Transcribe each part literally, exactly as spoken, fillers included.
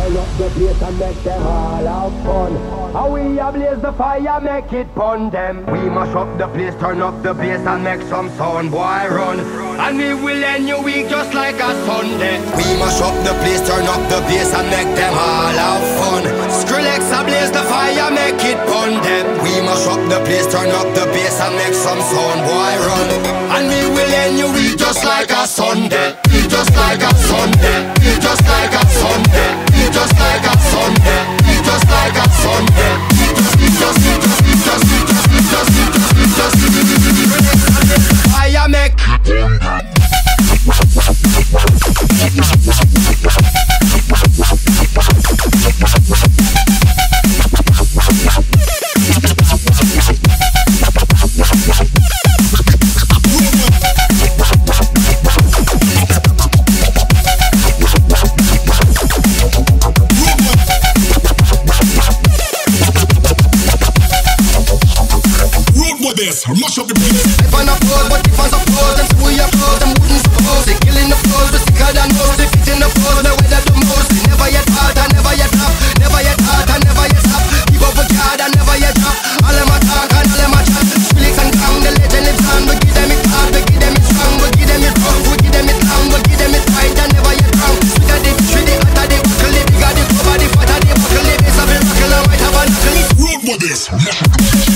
turn up the place and make them all have fun. How we ablaze the fire, make it pun them. We mash up the place, turn up the bass and make some sound, boy run. And we will end your week just like a Sunday. We mash up the place, turn up the bass and make them all have fun. Skrillex ablaze the fire, make it pun them. We mash up the place, turn up the bass and make some sound, boy run. And we will end your week just like a Sunday. Just like a Sunday. Just like a Sunday. Just like a Sunday. Just like a Sunday. Just, just, just, just, just, just, fire make this, mash up the place. If I not pose, but if I suppose, then we are pose, them wouldn't suppose. They killing the pose, but sicker than most. They fit in the pose, they weather the most. They never yet hard, I never yet up. Never yet hard, I never yet up. Keep up with God, I never yet up. All them a talk and all them a chat. Felix and Kang, the legend lives on. We give them it hard, we give them it strong. We give them it rough, we give them it long. We give them it right, I never yet wrong. We got the fish, we the hotter, the buckle, the bigger, the cover, the fatter, the buckle, the base of the buckle, I might have a knuckle. Road with this, mash up the place.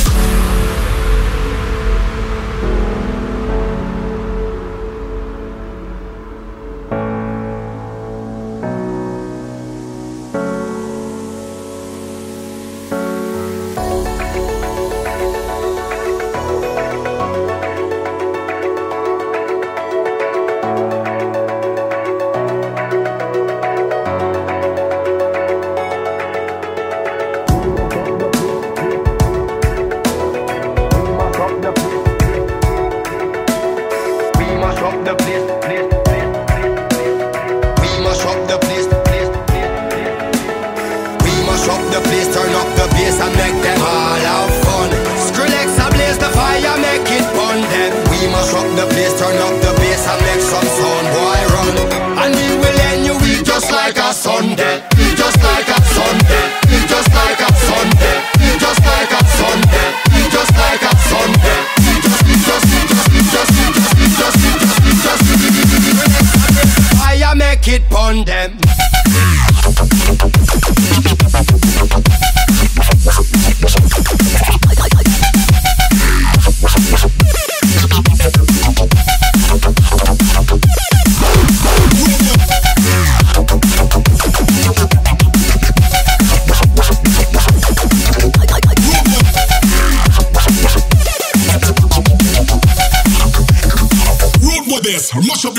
Mash up